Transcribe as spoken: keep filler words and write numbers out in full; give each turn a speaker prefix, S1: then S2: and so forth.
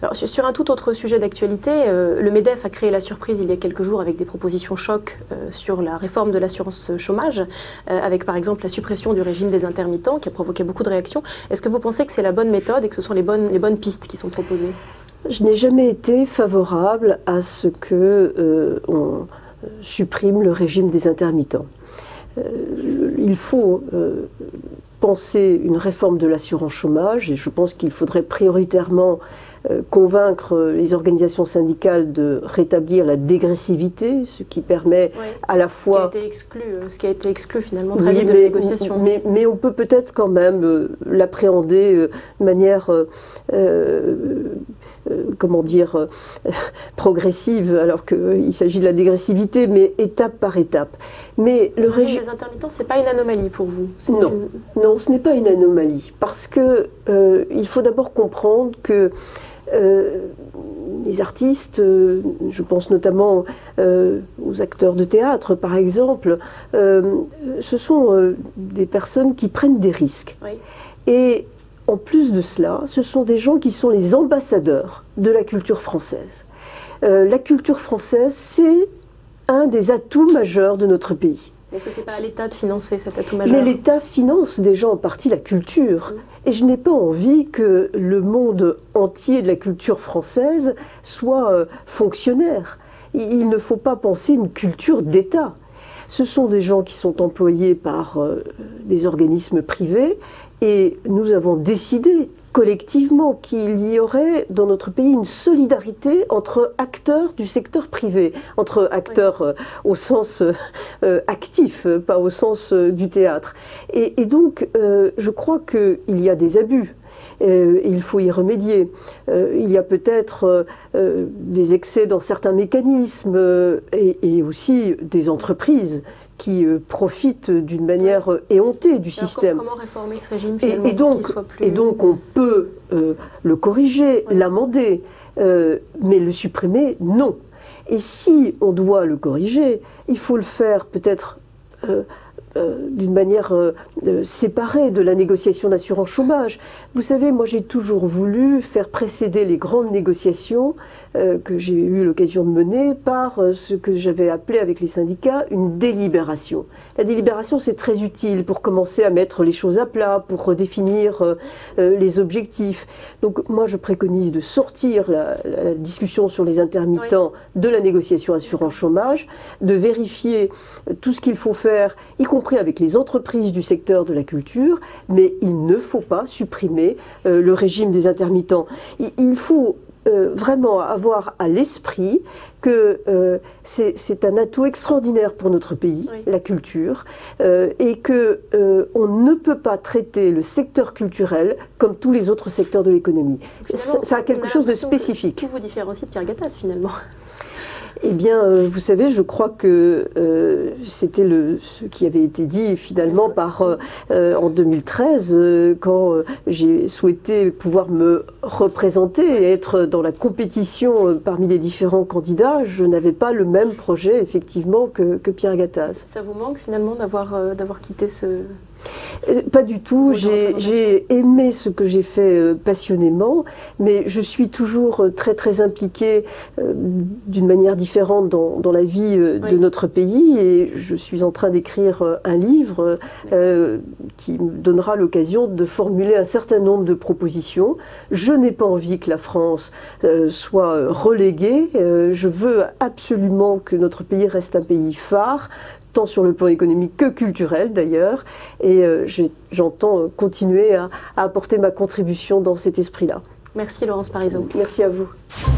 S1: Alors, sur un tout autre sujet d'actualité, euh, le MEDEF a créé la surprise il y a quelques jours avec des propositions choc euh, sur la réforme de l'assurance chômage, euh, avec par exemple la suppression du régime des intermittents qui a provoqué beaucoup de réactions. Est-ce que vous pensez que c'est la bonne méthode et que ce sont les bonnes, les bonnes pistes qui sont proposées?
S2: Je n'ai jamais été favorable à ce que euh, on supprime le régime des intermittents. Euh, il faut euh, penser une réforme de l'assurance chômage et je pense qu'il faudrait prioritairement euh, convaincre les organisations syndicales de rétablir la dégressivité, ce qui permet oui, à la fois...
S1: Ce qui a été exclu, ce qui a été exclu finalement très oui, vite de la négociation.
S2: Mais, mais on peut peut-être quand même euh, l'appréhender euh, de manière... Euh, euh, comment dire, euh, progressive, alors qu'il s'agit de la dégressivité, mais étape par étape. Mais
S1: le régime des intermittents, ce n'est pas une anomalie pour vous?
S2: Non, une... non, ce n'est pas une anomalie, parce que euh, il faut d'abord comprendre que euh, les artistes, euh, je pense notamment euh, aux acteurs de théâtre par exemple, euh, ce sont euh, des personnes qui prennent des risques. Oui. Et en plus de cela, ce sont des gens qui sont les ambassadeurs de la culture française. Euh, la culture française, c'est un des atouts majeurs de notre pays.
S1: Est-ce que ce n'est pas à l'État de financer cet atout majeur?
S2: Mais l'État finance déjà en partie la culture. Mmh. Et je n'ai pas envie que le monde entier de la culture française soit euh, fonctionnaire. Il ne faut pas penser une culture d'État. Ce sont des gens qui sont employés par euh, des organismes privés et nous avons décidé collectivement qu'il y aurait dans notre pays une solidarité entre acteurs du secteur privé, entre acteurs oui. euh, au sens euh, actif, pas au sens euh, du théâtre. Et, et donc, euh, je crois qu'il y a des abus. Euh, et il faut y remédier. Euh, il y a peut-être euh, des excès dans certains mécanismes euh, et, et aussi des entreprises qui euh, profitent d'une manière euh, éhontée du
S1: Alors
S2: système.
S1: Comment réformer ce régime
S2: finalement, et, et, donc,
S1: soit plus...
S2: et donc on peut euh, le corriger, oui. l'amender, euh, mais le supprimer, non. Et si on doit le corriger, il faut le faire peut-être euh, Euh, d'une manière euh, euh, séparée de la négociation d'assurance chômage. Vous savez, moi j'ai toujours voulu faire précéder les grandes négociations euh, que j'ai eu l'occasion de mener par euh, ce que j'avais appelé avec les syndicats une délibération. La délibération c'est très utile pour commencer à mettre les choses à plat, pour redéfinir euh, euh, les objectifs. Donc moi je préconise de sortir la, la discussion sur les intermittents oui. de la négociation assurance chômage, de vérifier tout ce qu'il faut faire, y compris avec les entreprises du secteur de la culture, mais il ne faut pas supprimer euh, le régime des intermittents. Il, il faut euh, vraiment avoir à l'esprit que euh, c'est un atout extraordinaire pour notre pays, oui. la culture, euh, et que euh, on ne peut pas traiter le secteur culturel comme tous les autres secteurs de l'économie. Ça, ça a quelque chose de spécifique.
S1: Qui vous différencie de Pierre Gattaz finalement?
S2: Eh bien, euh, vous savez, je crois que euh, c'était ce qui avait été dit finalement par, euh, en deux mille treize, euh, quand euh, j'ai souhaité pouvoir me représenter et être dans la compétition euh, parmi les différents candidats. Je n'avais pas le même projet, effectivement, que, que Pierre Gattaz.
S1: Ça vous manque finalement d'avoir euh, d'avoir quitté ce...
S2: Pas du tout, j'ai aimé ce que j'ai fait euh, passionnément, mais je suis toujours euh, très très impliquée euh, d'une manière différente dans, dans la vie euh, oui. de notre pays et je suis en train d'écrire euh, un livre euh, qui me donnera l'occasion de formuler un certain nombre de propositions. Je n'ai pas envie que la France euh, soit reléguée, euh, je veux absolument que notre pays reste un pays phare, tant sur le plan économique que culturel d'ailleurs, et euh, j'entends continuer à, à apporter ma contribution dans cet esprit-là.
S1: Merci Laurence Parisot.
S2: Merci à vous.